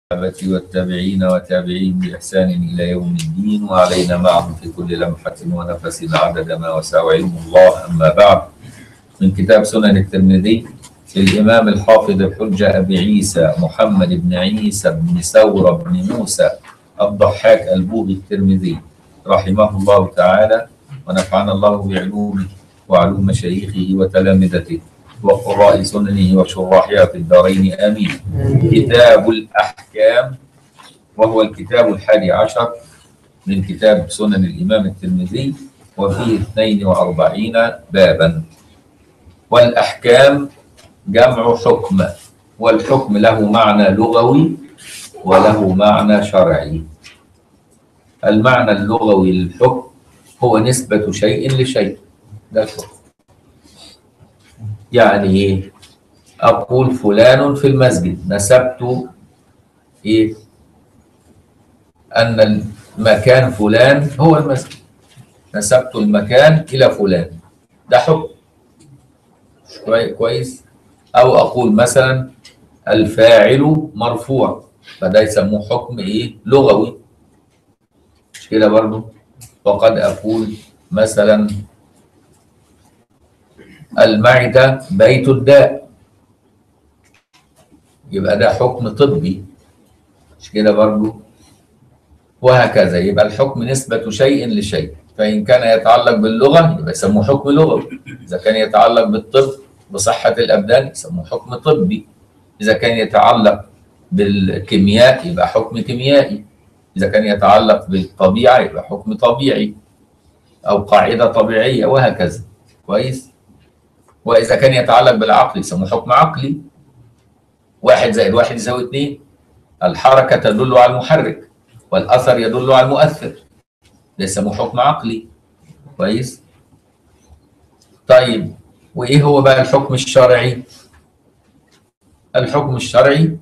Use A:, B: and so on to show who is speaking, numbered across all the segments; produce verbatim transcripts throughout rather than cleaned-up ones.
A: والتابعين وتابعين بإحسان إلى يوم الدين وعلينا معهم في كل لمحة ونفس عدد ما وسع علم الله. أما بعد، من كتاب سنن الترمذي للإمام الحافظ الحجة أبي عيسى محمد بن عيسى بن ثور بن موسى الضحاك البوغي الترمذي رحمه الله تعالى، ونفعنا الله بعلومه وعلوم مشايخه وتلامذته وقراء سننه وشراحها في الدارين آمين. كتاب الأحكام، وهو الكتاب الحادي عشر من كتاب سنن الإمام الترمذي، وفيه اثنين وأربعين بابا. والأحكام جمع حكم، والحكم له معنى لغوي وله معنى شرعي. المعنى اللغوي للحكم هو نسبة شيء لشيء، ده الحكم. يعني ايه؟ اقول فلان في المسجد، نسبت ايه؟ ان المكان فلان هو المسجد، نسبت المكان الى فلان، ده حكم كويس. او اقول مثلا الفاعل مرفوع، فده يسموه حكم ايه؟ لغوي، مش كده برضه؟ وقد اقول مثلا المعدة بيت الداء، يبقى ده حكم طبي، مش كده برضه؟ وهكذا. يبقى الحكم نسبة شيء لشيء، فإن كان يتعلق باللغة يبقى يسموه حكم لغوي، إذا كان يتعلق بالطب بصحة الأبدان يسموه حكم طبي، إذا كان يتعلق بالكيمياء يبقى حكم كيميائي، إذا كان يتعلق بالطبيعة يبقى حكم طبيعي أو قاعدة طبيعية، وهكذا. كويس؟ وإذا كان يتعلق بالعقل يسموه حكم عقلي، واحد زائد واحد يساوي اثنين، الحركة تدل على المحرك والأثر يدل على المؤثر، ده يسموه حكم عقلي. كويس؟ طيب، وإيه هو بقى الحكم الشرعي؟ الحكم الشرعي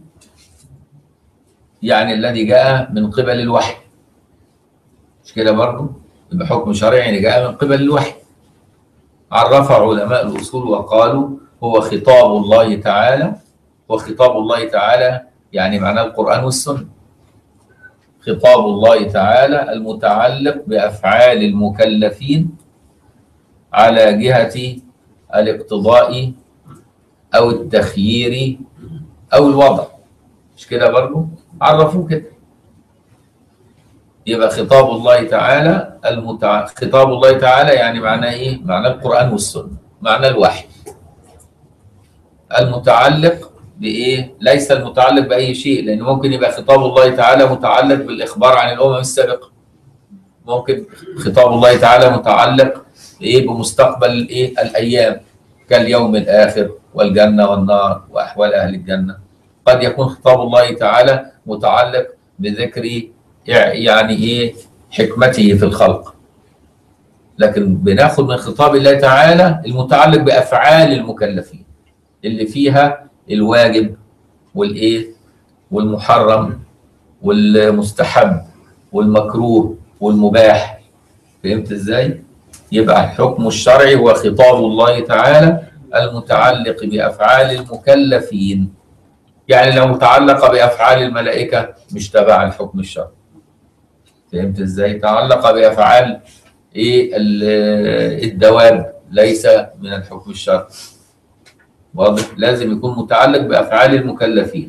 A: يعني الذي جاء من قبل الوحي، مش كده برضه؟ يبقى حكم شرعي يعني جاء من قبل الوحي. عرف علماء الأصول وقالوا هو خطاب الله تعالى، وخطاب الله تعالى يعني معناه القرآن والسنة. خطاب الله تعالى المتعلق بأفعال المكلفين على جهة الاقتضاء أو التخيير أو الوضع، مش كده برضه؟ عرفوه كده. يبقى خطاب الله تعالى المتع... خطاب الله تعالى يعني معناه ايه؟ معناه القرآن والسنة، معناه الوحي. المتعلق بايه؟ ليس المتعلق باي شيء، لان ممكن يبقى خطاب الله تعالى متعلق بالاخبار عن الامم السابقة، ممكن خطاب الله تعالى متعلق بايه؟ بمستقبل ايه؟ الايام، كاليوم الاخر والجنة والنار واحوال اهل الجنة. قد يكون خطاب الله تعالى متعلق بذكر يعني ايه؟ حكمته في الخلق. لكن بناخد من خطاب الله تعالى المتعلق بافعال المكلفين اللي فيها الواجب والايه؟ والمحرم والمستحب والمكروه والمباح. فهمت ازاي؟ يبقى الحكم الشرعي هو خطاب الله تعالى المتعلق بافعال المكلفين. يعني لو تعلق بافعال الملائكه مش تبع الحكم الشرعي. فهمت ازاي؟ تعلق بافعال ايه؟ الدواب ليس من الحكم الشرعي. واضح؟ لازم يكون متعلق بافعال المكلفين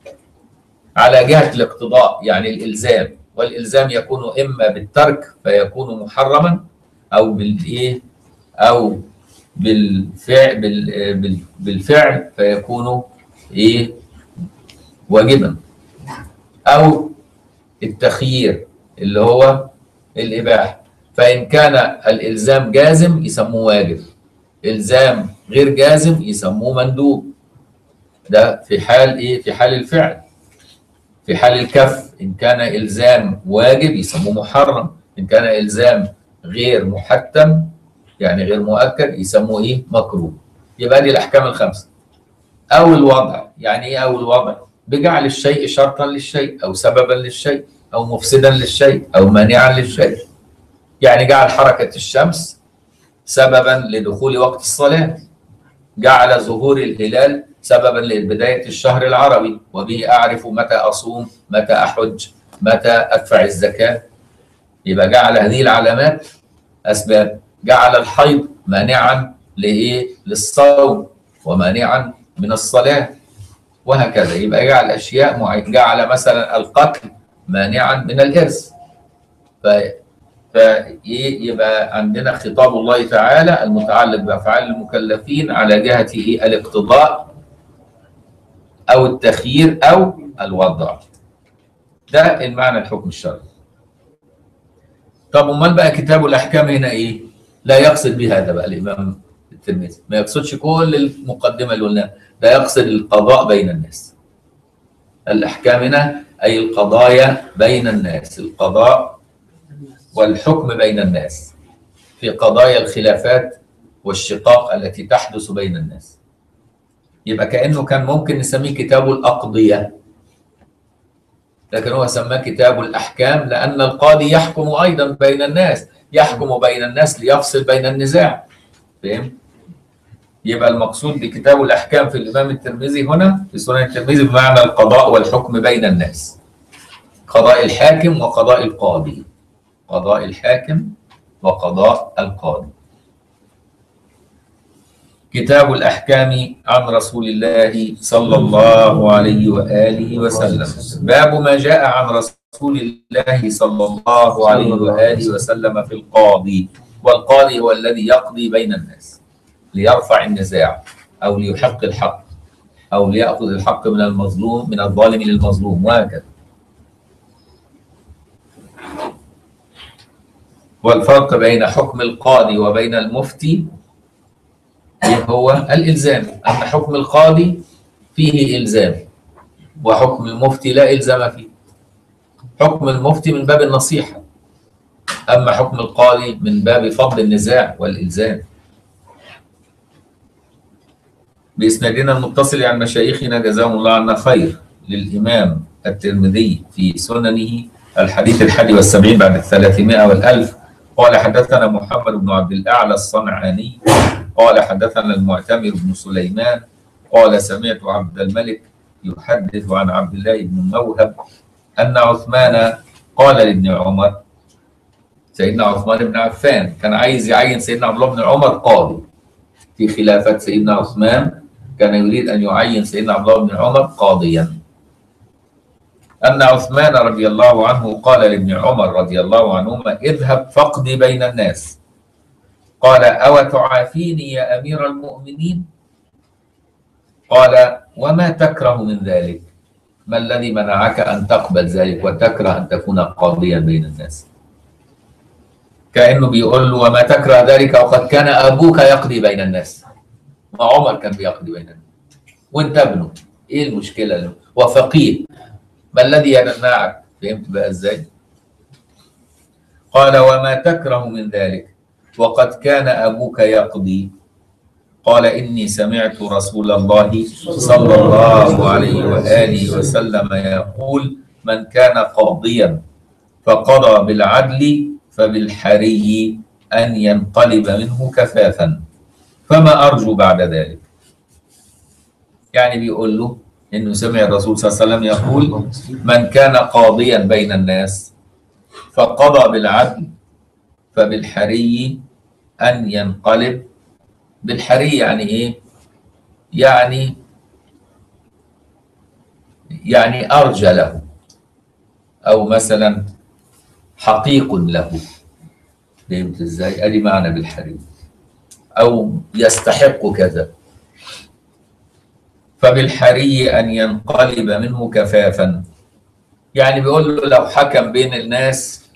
A: على جهه الاقتضاء، يعني الالزام، والالزام يكون اما بالترك فيكون محرما، او بالايه؟ او بالفعل بالفعل فيكون ايه؟ واجبا، او التخيير اللي هو الإباحة. فإن كان الإلزام جازم يسموه واجب، إلزام غير جازم يسموه مندوب. ده في حال إيه؟ في حال الفعل. في حال الكف إن كان إلزام واجب يسموه محرم، إن كان إلزام غير محتم يعني غير مؤكد يسموه إيه؟ مكروه. يبقى دي الأحكام الخمسة. أو الوضع، يعني إيه أو الوضع؟ بجعل الشيء شرطا للشيء أو سببا للشيء أو مفسدا للشيء أو مانعا للشيء. يعني جعل حركة الشمس سببا لدخول وقت الصلاة، جعل ظهور الهلال سببا لبداية الشهر العربي، وبه أعرف متى أصوم، متى أحج، متى أدفع الزكاة. يبقى جعل هذه العلامات أسباب. جعل الحيض مانعا لإيه؟ للصوم، ومانعا من الصلاة، وهكذا. يبقى جعل أشياء معينة. جعل مثلا القتل مانعا من الإرث. ف فيبقى عندنا خطاب الله تعالى المتعلق بأفعال المكلفين على جهة إيه؟ الاقتضاء أو التخيير أو الوضع. ده المعنى الحكم الشرعي. طب امال بقى كتاب الأحكام هنا إيه؟ لا يقصد بهذا بقى الإمام الترمذي، ما يقصدش كل المقدمة اللي قلناها، لا يقصد القضاء بين الناس. الأحكام هنا أي القضايا بين الناس، القضاء والحكم بين الناس في قضايا الخلافات والشقاق التي تحدث بين الناس. يبقى كأنه كان ممكن نسميه كتاب الأقضية، لكن هو سماه كتاب الأحكام لأن القاضي يحكم أيضا بين الناس، يحكم بين الناس ليفصل بين النزاع. فهم؟ يبقى المقصود بكتاب الأحكام في الإمام الترمذي هنا في سنن الترمذي بمعنى القضاء والحكم بين الناس، قضاء الحاكم وقضاء القاضي، قضاء الحاكم وقضاء القاضي. كتاب الأحكام عن رسول الله صلى الله عليه وآله وسلم. باب ما جاء عن رسول الله صلى الله عليه وآله وسلم في القاضي. والقاضي هو الذي يقضي بين الناس ليرفع النزاع أو ليحق الحق أو ليأخذ الحق من المظلوم من الظالم للمظلوم، وهكذا. والفرق بين حكم القاضي وبين المفتي هو الإلزام، أن حكم القاضي فيه إلزام وحكم المفتي لا إلزام فيه. حكم المفتي من باب النصيحة، أما حكم القاضي من باب فضل النزاع والإلزام. بإسنادنا المتصل عن مشايخنا جزاهم الله عنا خير للإمام الترمذي في سننه الحديث الحادي والسبعين بعد الثلاثمائة والألف قال حدثنا محمد بن عبد الأعلى الصنعاني قال حدثنا المعتمر بن سليمان قال سمعت عبد الملك يحدث عن عبد الله بن موهب أن عثمان قال لابن عمر، سيدنا عثمان بن عفان كان عايز يعين سيدنا عبد الله بن عمر قاضي في خلافة سيدنا عثمان، كان يريد أن يعين سيدنا عبد الله بن عمر قاضيا. أن عثمان رضي الله عنه قال لابن عمر رضي الله عنهما اذهب فاقضي بين الناس. قال أو تعافيني يا أمير المؤمنين؟ قال وما تكره من ذلك؟ ما الذي منعك أن تقبل ذلك وتكره أن تكون قاضيا بين الناس؟ كأنه بيقول له وما تكره ذلك وقد كان أبوك يقضي بين الناس. ما عمر كان بيقضي بين الناس وانت ابنه، ايه المشكلة له؟ وفقيه، ما الذي يمنعك؟ فهمت بقى ازاي؟ قال وما تكره من ذلك وقد كان أبوك يقضي؟ قال إني سمعت رسول الله صلى الله عليه وآله وسلم يقول من كان قاضيا فقضى بالعدل فبالحري أن ينقلب منه كفافا فما أرجو بعد ذلك. يعني بيقول له إنه سمع الرسول صلى الله عليه وسلم يقول من كان قاضيا بين الناس فقضى بالعدل فبالحري أن ينقلب. بالحري يعني إيه؟ يعني يعني أرجى له، أو مثلا حقيق له. فهمت إزاي؟ أدي معنى بالحري، أو يستحق كذا. فبالحري أن ينقلب منه كفافا، يعني بيقول له لو حكم بين الناس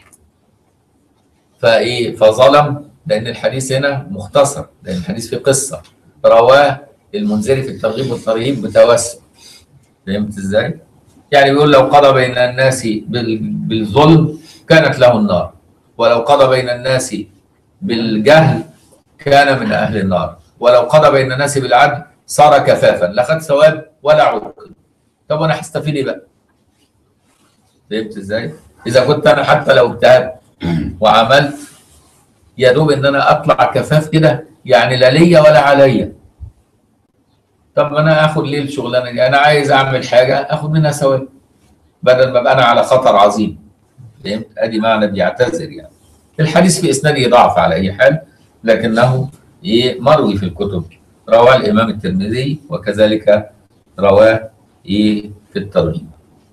A: فإيه فظلم، لأن الحديث هنا مختصر، لأن الحديث في قصة رواه المنذري في الترغيب والترهيب بتوسع. فهمت إزاي؟ يعني بيقول لو قضى بين الناس بالظلم كانت له النار، ولو قضى بين الناس بالجهل كان من أهل النار، ولو قضى بين الناس بالعدل صار كفافا لا خد ثواب ولا عوقب. طب أنا هستفيد إيه بقى؟ فهمت إزاي؟ إذا كنت أنا حتى لو اجتهدت وعملت يا دوب إن أنا أطلع كفاف كده، يعني لا ليا ولا عليا. طب ما انا اخد ليه الشغلانه دي؟ انا عايز اعمل حاجه اخد منها ثواب بدل ما ابقى انا على خطر عظيم. فهمت؟ ادي معنى بيعتذر يعني. الحديث في اسناده ضعف على اي حال، لكنه ايه مروي في الكتب. رواه الامام الترمذي وكذلك رواه ايه في الترغيب.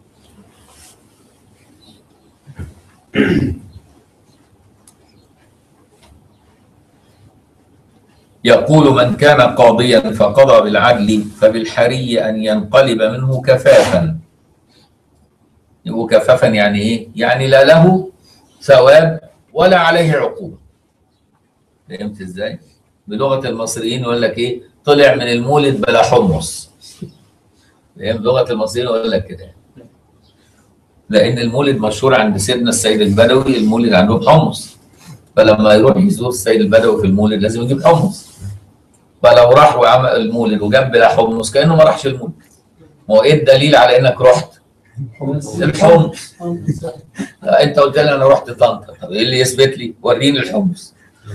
A: يقول من كان قاضيا فقضى بالعدل فبالحري ان ينقلب منه كفافا. وكفافا يعني ايه؟ يعني لا له ثواب ولا عليه عقوبه. فهمت ازاي؟ بلغه المصريين يقول لك ايه؟ طلع من المولد بلا حمص. فهمت؟ بلغه المصريين يقول لك كده. لان المولد مشهور عند سيدنا السيد البدوي، المولد عندهم حمص. فلما يروح يزور السيد البدوي في المولد لازم يجيب حمص. فلو راح وعمل المولد وجاب بلا حمص كانه ما راحش المولد. ما هو ايه الدليل على انك رحت؟ الحمص. انت قلت لي انا رحت طنطا، طب ايه اللي يثبت لي؟ وريني الحمص.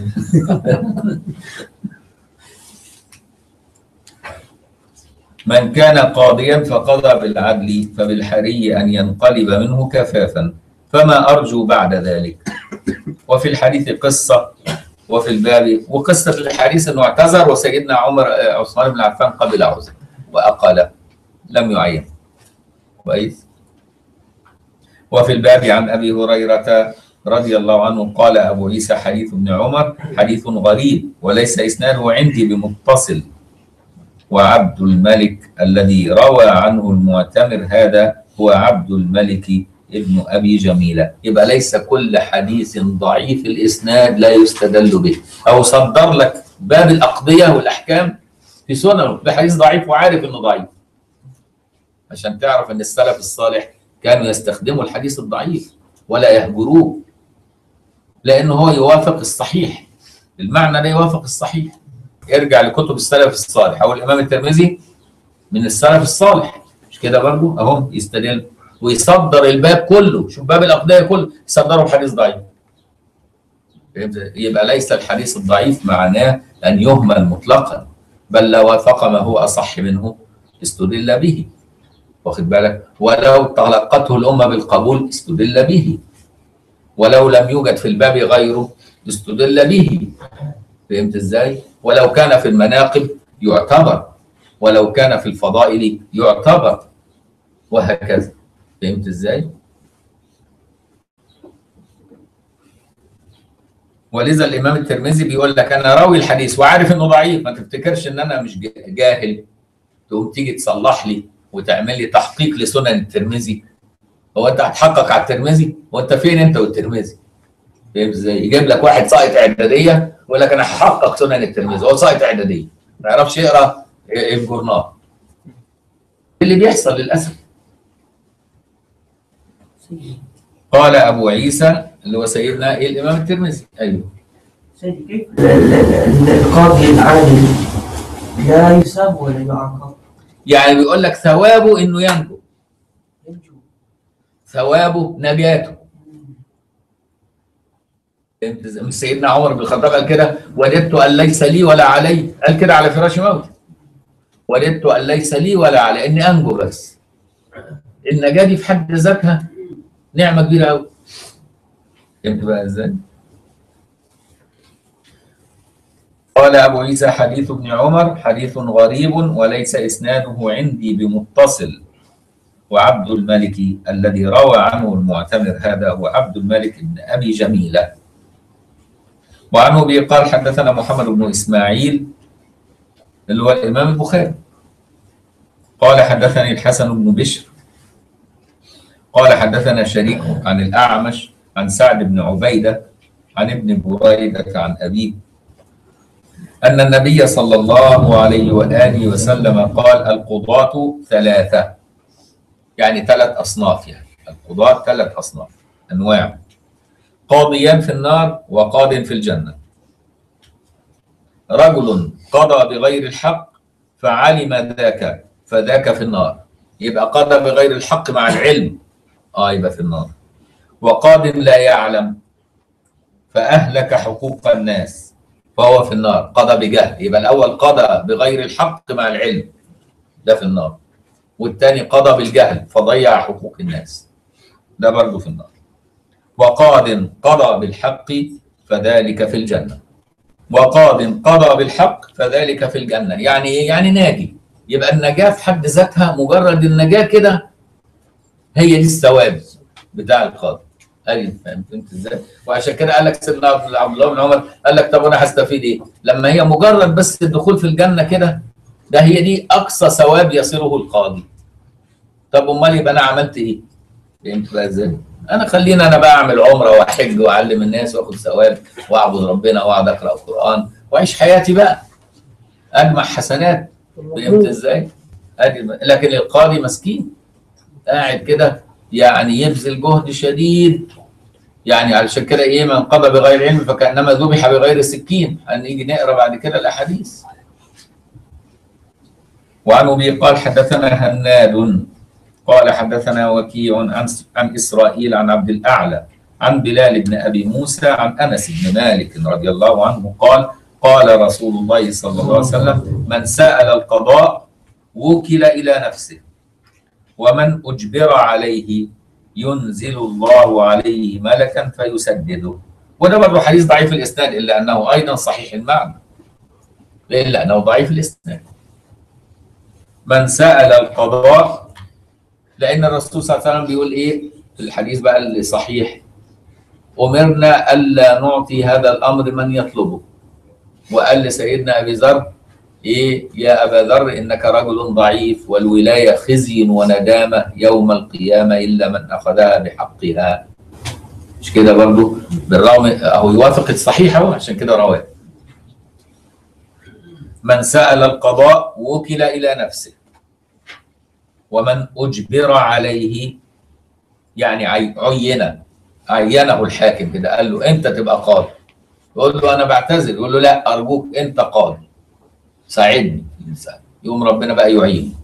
A: من كان قاضيا فقضى بالعدل فبالحري ان ينقلب منه كفافا، فما ارجو بعد ذلك. وفي الحديث قصه، وفي الباب وقصه الحديث انه اعتذر وسيدنا عمر عثمان بن عفان قبل عذره واقاله، لم يعين. كويس. وفي الباب عن ابي هريره رضي الله عنه قال ابو عيسى حديث ابن عمر حديث غريب وليس اسناده عندي بمتصل، وعبد الملك الذي روى عنه المعتمر هذا هو عبد الملك ابن ابي جميله. يبقى ليس كل حديث ضعيف الاسناد لا يستدل به. او صدر لك باب الاقضيه والاحكام في سننه بحديث ضعيف وعارف انه ضعيف، عشان تعرف ان السلف الصالح كانوا يستخدموا الحديث الضعيف ولا يهجروه، لانه هو يوافق الصحيح. المعنى ده يوافق الصحيح. ارجع لكتب السلف الصالح، او الامام الترمذي من السلف الصالح، مش كده برضه؟ اهو يستدل ويصدر الباب كله، شوف باب الاقضيه كله يصدره بحديث ضعيف. يبقى ليس الحديث الضعيف معناه ان يهمل مطلقا، بل لو وافق ما هو اصح منه استدل به. واخد بالك؟ ولو تلقته الامه بالقبول استدل به، ولو لم يوجد في الباب غيره استدل به. فهمت ازاي؟ ولو كان في المناقب يعتبر، ولو كان في الفضائل يعتبر، وهكذا. فهمت ازاي؟ ولذا الامام الترمذي بيقول لك انا راوي الحديث وعارف انه ضعيف، ما تفتكرش ان انا مش جاهل تقوم تيجي تصلح لي وتعمل لي تحقيق لسنن الترمذي. هو انت هتحقق على الترمذي؟ وانت فين انت والترمذي؟ فاهم ازاي؟ يجيب لك واحد ساقط اعداديه ويقول لك انا هحقق سنن الترمذي، هو ساقط اعداديه ما يعرفش يقرا الجورنال. اللي بيحصل للاسف. قال ابو عيسى اللي هو سيدنا ايه الامام الترمذي. ايوه
B: سيدي كيف القاضي العادل لا يساب ولا يعاقب؟
A: يعني بيقول لك ثوابه انه ينجو، ثوابه نجاته. انت سيدنا عمر بن الخطاب قال كده وددت ان ليس لي ولا علي، قال كده على فراش موتي، وددت ان ليس لي ولا علي، اني انجو بس. النجاه دي في حد ذاتها نعمه كبيره قوي. فهمت بقى ازاي؟ قال ابو عيسى حديث ابن عمر حديث غريب وليس اسناده عندي بمتصل، وعبد الملك الذي روى عنه المعتمر هذا هو عبد الملك بن ابي جميله. وعنه به قال حدثنا محمد بن اسماعيل اللي هو الامام البخاري قال حدثني الحسن بن بشر قال حدثنا شريك عن الاعمش عن سعد بن عبيده عن ابن بريده عن ابيه ان النبي صلى الله عليه واله وسلم قال القضاة ثلاثه، يعني ثلاث اصناف. يعني القضاة ثلاث اصناف انواع: قاضيان في النار وقاض في الجنه. رجل قضى بغير الحق فعلم ذاك فذاك في النار، يبقى قضى بغير الحق مع العلم، اه يبقى في النار. وقاض لا يعلم فاهلك حقوق الناس فهو في النار، قضى بجهل. يبقى الاول قضى بغير الحق مع العلم، ده في النار. والتاني قضى بالجهل فضيع حقوق الناس، ده برضه في النار. وقاض قضى بالحق فذلك في الجنة. وقاض قضى بالحق فذلك في الجنة، يعني ايه؟ يعني ناجي. يبقى النجاة في حد ذاتها، مجرد النجاة كده هي دي الثواب بتاع القاضي. ادي فهمت انت ازاي؟ وعشان كده قال لك سيدنا عبد الله بن عمر، قال لك طب انا هستفيد ايه؟ لما هي مجرد بس الدخول في الجنة كده، ده هي دي اقصى ثواب يصله القاضي. طب امال يبقى انا عملت ايه؟ فهمت بقى ازاي؟ انا خلينا انا بقى اعمل عمره واحج واعلم الناس واخد ثواب واعبد ربنا واقعد اقرا القران واعيش حياتي بقى، اجمع حسنات. فهمت ازاي؟ ادي. لكن القاضي مسكين قاعد كده يعني يبذل جهد شديد، يعني علشان كده ايه؟ من قضى بغير علم فكانما ذبح بغير سكين. هنيجي نقرا بعد كده الاحاديث. وعن ابي قال حدثنا هناد قال حدثنا وكيع عن عن اسرائيل عن عبد الاعلى عن بلال بن ابي موسى عن انس بن مالك رضي الله عنه قال قال رسول الله صلى الله عليه وسلم: من سأل القضاء وكل الى نفسه، ومن اجبر عليه ينزل الله عليه ملكا فيسدده. وده برضه حديث ضعيف الاسناد، الا انه ايضا صحيح المعنى، الا انه ضعيف الاسناد. من سأل القضاء، لأن الرسول صلى الله عليه وسلم بيقول إيه في الحديث بقى اللي صحيح: أمرنا ألا نعطي هذا الأمر من يطلبه. وقال لسيدنا أبي ذر إيه؟ يا أبا ذر إنك رجل ضعيف، والولاية خزي وندامة يوم القيامة إلا من أخذها بحقها. مش كده برضه؟ بالرغم أهو يوافق الصحيح أهو، عشان كده رواه. من سأل القضاء وكل إلى نفسه، ومن أجبر عليه يعني عين عينه الحاكم كده، قال له أنت تبقى قاضي، يقول له أنا بعتذر، يقول له لا أرجوك أنت قاضي ساعدني، يقوم ربنا بقى يعين.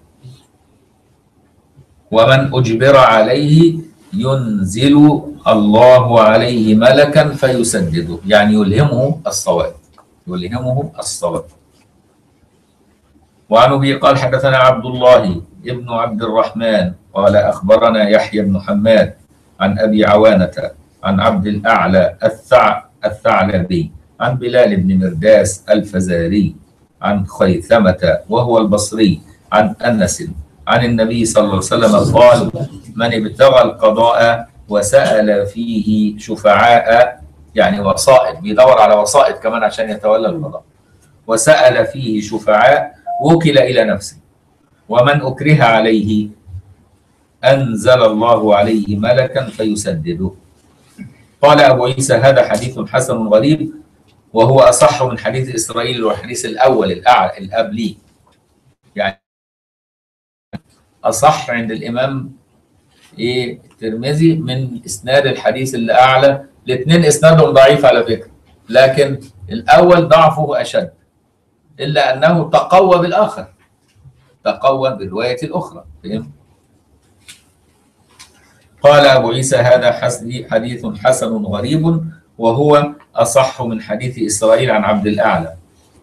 A: ومن أجبر عليه ينزل الله عليه ملكا فيسدده، يعني يلهمه الصواب، يلهمه الصواب. وعن أبي قال حدثنا عبد الله ابن عبد الرحمن قال أخبرنا يحيى بن حماد عن أبي عوانة عن عبد الأعلى الثع الثعلبي عن بلال بن مرداس الفزاري عن خيثمة وهو البصري عن أنس عن النبي صلى الله عليه وسلم قال: من ابتغى القضاء وسأل فيه شفعاء، يعني وسائط، بيدور على وسائط كمان عشان يتولى القضاء، وسأل فيه شفعاء وكل إلى نفسه، ومن أكره عليه أنزل الله عليه ملكا فيسدده. قال أبو عيسى: هذا حديث حسن غريب، وهو أصح من حديث إسرائيل والحديث الأول الأعلى الأبلي، يعني أصح عند الإمام إيه الترمذي من إسناد الحديث اللي أعلى. الاثنين إسنادهم ضعيف على فكرة، لكن الأول ضعفه أشد، إلا أنه تقوى بالآخر، تقوى بالرواية الأخرى. فهم؟ قال أبو عيسى: هذا حديث حسن غريب، وهو أصح من حديث إسرائيل عن عبد الأعلى.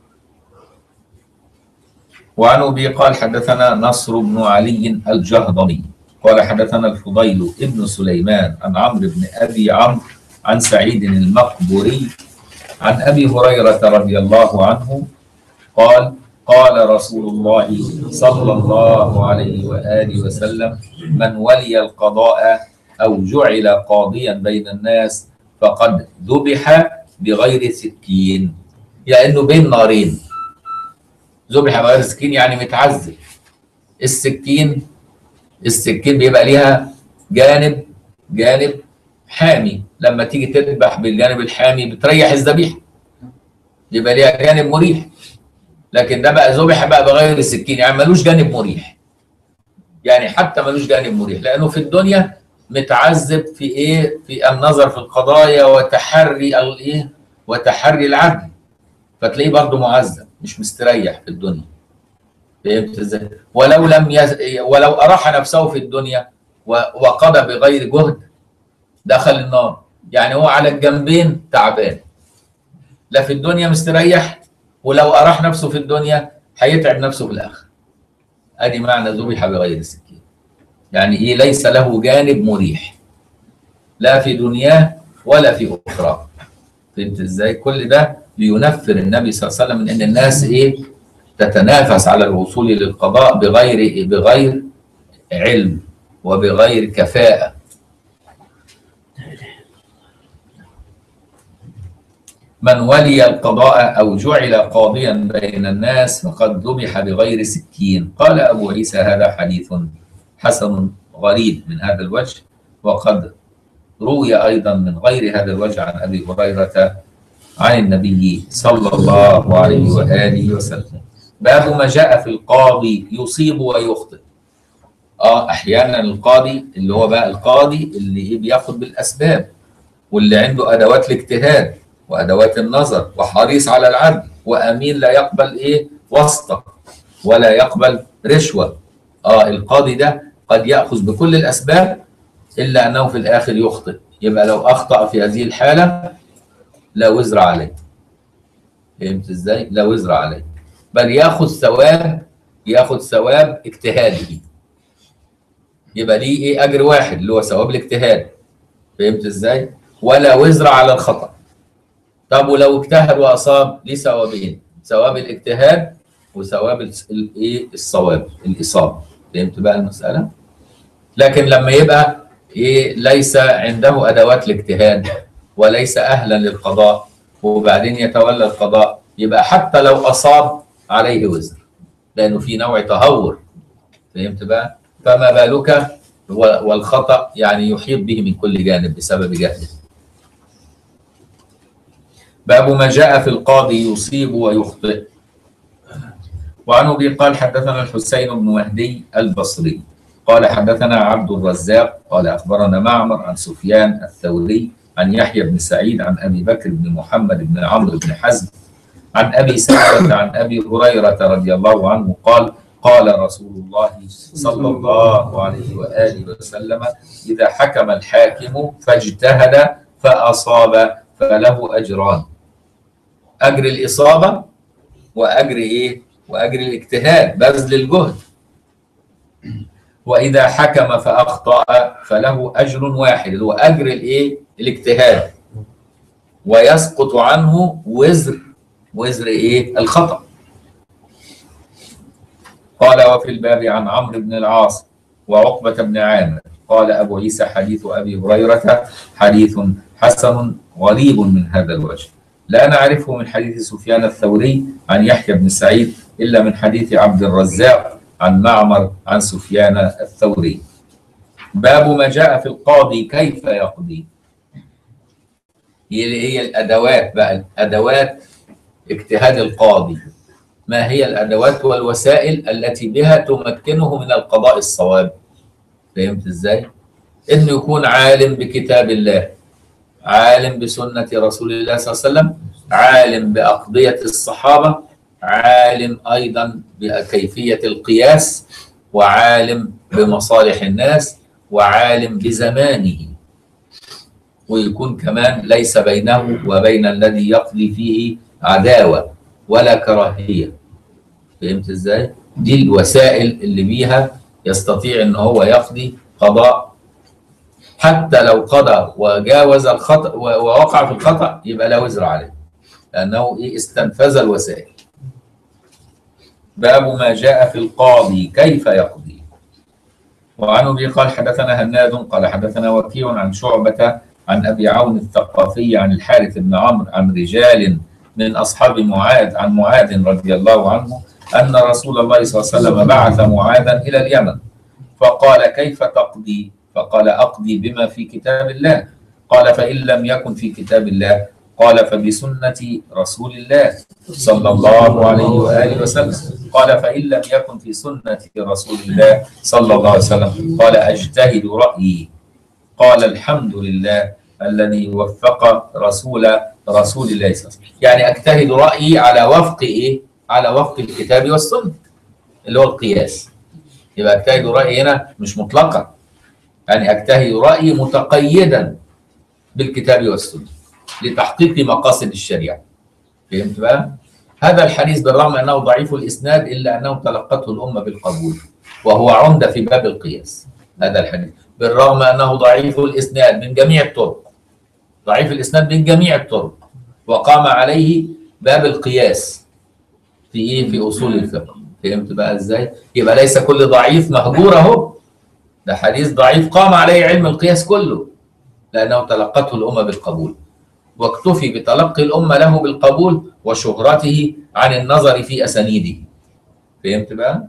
A: وعن أبي قال حدثنا نصر بن علي الجهضمي قال حدثنا الفضيل ابن سليمان عن عمرو بن أبي عمرو عن سعيد المقبوري عن أبي هريرة رضي الله عنه قال: قال رسول الله صلى الله عليه وآله وسلم: من ولي القضاء أو جعل قاضيا بين الناس فقد ذبح بغير سكين، لأنه بين نارين. ذبح بغير سكين يعني متعذب. السكين السكين بيبقى ليها جانب جانب حامي، لما تيجي تذبح بالجانب الحامي بتريح الذبيحة، يبقى ليها جانب مريح. لكن ده بقى ذبح بقى بغير السكين، يعني ملوش جانب مريح، يعني حتى ملوش جانب مريح، لأنه في الدنيا متعذب في إيه؟ في النظر في القضايا وتحري الإيه؟ وتحري العدل، فتلاقيه برضه معذب مش مستريح في الدنيا. فهمت ازاي؟ ولو لم يز... ولو أراح نفسه في الدنيا وقضى بغير جهد دخل النار، يعني هو على الجنبين تعبان، لا في الدنيا مستريح، ولو أراح نفسه في الدنيا هيتعب نفسه في الآخر. ادي معنى ذبح بغير سكين. يعني ايه؟ ليس له جانب مريح لا في دنياه ولا في اخرى. فهمت ازاي؟ كل ده لينفر النبي صلى الله عليه وسلم من ان الناس ايه؟ تتنافس على الوصول للقضاء بغير إيه؟ بغير علم وبغير كفاءة. من ولي القضاء أو جعل قاضيا بين الناس فقد ذبح بغير سكين. قال أبو عيسى هذا حديث حسن غريب من هذا الوجه، وقد روي أيضا من غير هذا الوجه عن أبي هريرة عن النبي صلى الله عليه وآله وسلم. باب ما جاء في القاضي يصيب ويخطئ. اه احيانا القاضي اللي هو بقى القاضي اللي بياخد بالاسباب واللي عنده ادوات الاجتهاد وادوات النظر وحريص على العدل وامين لا يقبل ايه واسطه ولا يقبل رشوه. اه القاضي ده قد ياخذ بكل الاسباب الا انه في الاخر يخطئ. يبقى لو اخطا في هذه الحاله لا وزر عليه. فهمت ازاي؟ لا وزر عليه، بل ياخذ ثواب، ياخذ ثواب اجتهاده. يبقى ليه ايه؟ اجر واحد اللي هو ثواب الاجتهاد. فهمت ازاي؟ ولا وزر على الخطا. طب ولو اجتهد واصاب ليه ثوابين، ثواب الاجتهاد وثواب الايه؟ الصواب، الاصابه. فهمت بقى المساله؟ لكن لما يبقى ايه؟ ليس عنده ادوات الاجتهاد وليس اهلا للقضاء وبعدين يتولى القضاء، يبقى حتى لو اصاب عليه وزر لانه في نوع تهور. فهمت بقى؟ فما بالك والخطأ يعني يحيط به من كل جانب بسبب جهله. باب ما جاء في القاضي يصيب ويخطئ. وعن ابي قال حدثنا الحسين بن مهدي البصري قال حدثنا عبد الرزاق قال اخبرنا معمر عن سفيان الثوري عن يحيى بن سعيد عن ابي بكر بن محمد بن عمرو بن حزم عن ابي سعيد عن ابي هريره رضي الله عنه قال قال رسول الله صلى الله عليه وآله وسلم إذا حكم الحاكم فاجتهد فأصاب فله أجران، أجر الإصابة وأجر إيه؟ وأجر الاجتهاد بذل الجهد. وإذا حكم فأخطأ فله أجر واحد اللي هو أجر الإيه؟ الاجتهاد، ويسقط عنه وزر وزر إيه؟ الخطأ. قال وفي الباب عن عمرو بن العاص وعقبة بن عامر. قال أبو عيسى حديث أبي هريرة حديث حسن غريب من هذا الوجه، لا نعرفه من حديث سفيان الثوري عن يحيى بن سعيد إلا من حديث عبد الرزاق عن معمر عن سفيان الثوري. باب ما جاء في القاضي كيف يقضي. هي الأدوات بقى، أدوات اجتهاد القاضي. ما هي الأدوات والوسائل التي بها تمكنه من القضاء الصواب؟ فهمت ازاي؟ انه يكون عالم بكتاب الله، عالم بسنة رسول الله صلى الله عليه وسلم، عالم بأقضية الصحابة، عالم أيضا بكيفية القياس، وعالم بمصالح الناس، وعالم بزمانه، ويكون كمان ليس بينه وبين الذي يقضي فيه عداوة ولا كراهية. فهمت ازاي؟ دي الوسائل اللي بيها يستطيع ان هو يقضي قضاء، حتى لو قضى وجاوز الخطأ ووقع في الخطأ يبقى لا وزر عليه، لأنه إيه؟ استنفذ الوسائل. باب ما جاء في القاضي كيف يقضي. وعن أبي قال حدثنا هناد قال حدثنا وكيع عن شعبة عن أبي عون الثقافي عن الحارث بن عمرو عن رجال من أصحاب معاذ عن معاذ رضي الله عنه أن رسول الله صلى الله عليه وسلم بعث معاذا إلى اليمن فقال كيف تقضي؟ فقال أقضي بما في كتاب الله. قال فإن لم يكن في كتاب الله؟ قال فبسنة رسول الله صلى الله عليه وآله وسلم. قال فإن لم يكن في سنة رسول الله صلى الله عليه وسلم؟ قال أجتهد رأيي. قال الحمد لله الذي وفق رسول رسول الله صلى الله عليه وسلم. يعني أجتهد رأيي على وفق إيه؟ على وفق الكتاب والسنة اللي هو القياس. يبقى أجتهد رأيي هنا مش مطلقا، يعني أجتهد رأيي متقيدا بالكتاب والسنة لتحقيق مقاصد الشريعة. فهمت بقى؟ هذا الحديث بالرغم أنه ضعيف الإسناد إلا أنه تلقته الأمة بالقبول، وهو عمدة في باب القياس. هذا الحديث بالرغم أنه ضعيف الإسناد من جميع الطرق، ضعيف الإسناد من جميع الطرق، وقام عليه باب القياس في إيه؟ في أصول الفقه. فهمت بقى إزاي؟ يبقى ليس كل ضعيف مهجور أهو، ده حديث ضعيف قام عليه علم القياس كله لأنه تلقته الأمة بالقبول، واكتفي بتلقي الأمة له بالقبول وشهرته عن النظر في أسانيده. فهمت بقى؟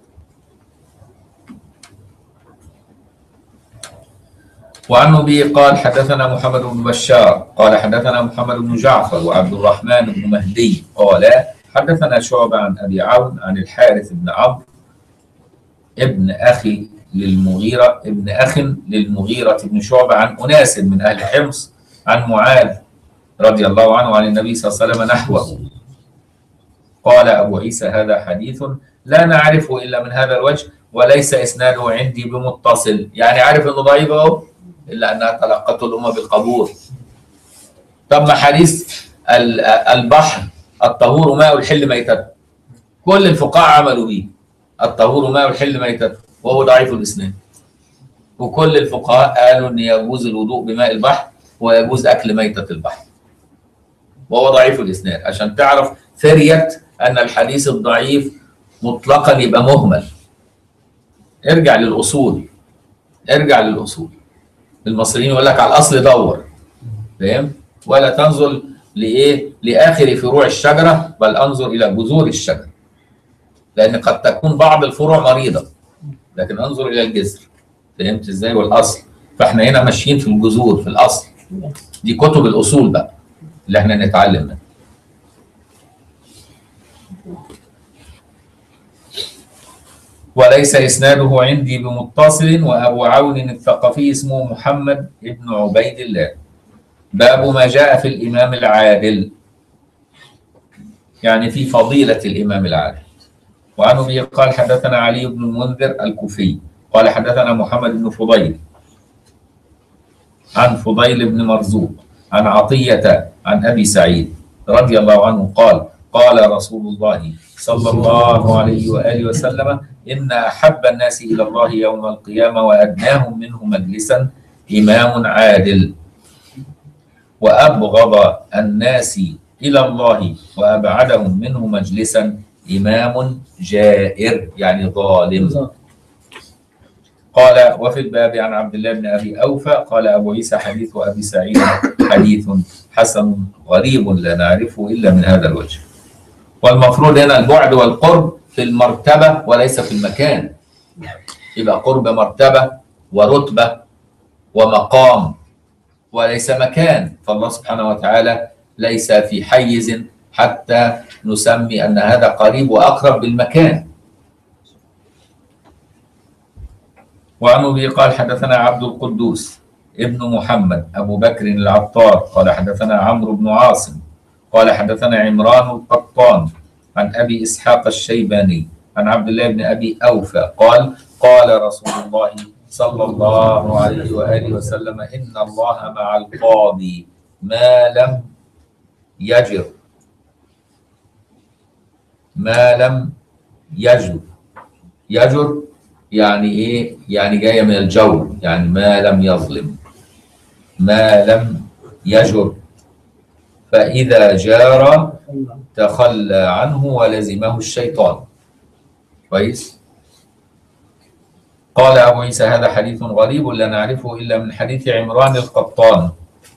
A: وعن أبي قال حدثنا محمد بن بشار قال حدثنا محمد بن جعفر وعبد الرحمن بن مهدي قال حدثنا شعبة عن أبي عون عن الحارث بن عمرو ابن أخي للمغيرة ابن أخ للمغيرة بن شعبة عن أناس من أهل حمص عن معاذ رضي الله عنه عن النبي صلى الله عليه وسلم نحوه. قال أبو عيسى هذا حديث لا نعرفه إلا من هذا الوجه وليس إسناده عندي بمتصل، يعني عارف إنه ضعيف أهو إلا أنها تلقته الأمة بالقبول. ثم حديث البحر الطهور ماء الحل ميتته، كل الفقهاء عملوا به الطهور ماء الحل ميتته وهو ضعيف الإسناد، وكل الفقهاء قالوا أن يجوز الوضوء بماء البحر ويجوز أكل ميتة البحر وهو ضعيف الإسناد، عشان تعرف ثرية أن الحديث الضعيف مطلقا يبقى مهمل. ارجع للأصول، ارجع للأصول. المصريين يقول لك على الأصل دور، فاهم؟ ولا تنظر لإيه؟ لآخر فروع الشجرة، بل أنظر إلى جذور الشجرة، لأن قد تكون بعض الفروع مريضة، لكن أنظر إلى الجذر. فهمت إزاي؟ والأصل. فإحنا هنا ماشيين في الجذور، في الأصل. دي كتب الأصول بقى اللي إحنا نتعلم منها. وليس إسناده عندي بمتصل. وأبو عون الثقفي اسمه محمد بن عبيد الله. باب ما جاء في الإمام العادل، يعني في فضيلة الإمام العادل. وعن أبي قال حدثنا علي بن المنذر الكوفي قال حدثنا محمد بن فضيل عن فضيل بن مرزوق عن عطية عن أبي سعيد رضي الله عنه قال قال رسول الله صلى الله عليه وآله وسلم إن أحب الناس إلى الله يوم القيامة وأدناهم منه مجلسا إمام عادل، وأبغض الناس إلى الله وأبعدهم منه مجلسا إمام جائر، يعني ظالم. قال وفي الباب عن عبد الله بن أبي أوفى قال أبو عيسى حديث أبي سعيد حديث حسن غريب لا نعرفه إلا من هذا الوجه. والمفروض هنا البعد والقرب في المرتبة وليس في المكان، يبقى قرب مرتبة ورتبة ومقام وليس مكان. فالله سبحانه وتعالى ليس في حيز حتى نسمي أن هذا قريب وأقرب بالمكان. وعن أبي قال حدثنا عبد القدوس ابن محمد أبو بكر العطار قال حدثنا عمرو بن عاصم قال حدثنا عمران القطان عن أبي إسحاق الشيباني عن عبد الله بن أبي أوفى قال قال رسول الله صلى الله عليه وآله وسلم إن الله مع القاضي ما لم يجر ما لم يجر يجر يعني إيه؟ يعني جاية من الجور، يعني ما لم يظلم، ما لم يجر، فإذا جار تخلى عنه ولزمه الشيطان. كويس؟ قال أبو عيسى هذا حديث غريب لا نعرفه إلا من حديث عمران القطان.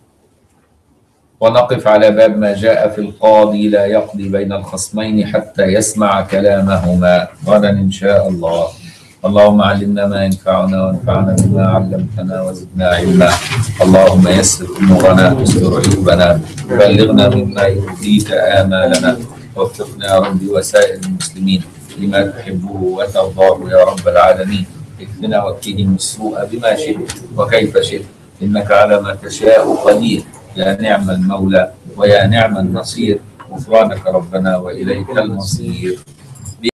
A: ونقف على باب ما جاء في القاضي لا يقضي بين الخصمين حتى يسمع كلامهما غدا إن شاء الله. اللهم علمنا ما ينفعنا وانفعنا بما علمتنا وزدنا علما. اللهم يسر امورنا واستر عيوبنا وبلغنا مما يرضيك امالنا، ووفقنا يا رب وسائر المسلمين لما تحبه وترضاه يا رب العالمين. اكفنا واكفهم السوء بما شئت وكيف شئت، انك على ما تشاء قدير. يا نعم المولى ويا نعم النصير. غفرانك ربنا واليك المصير.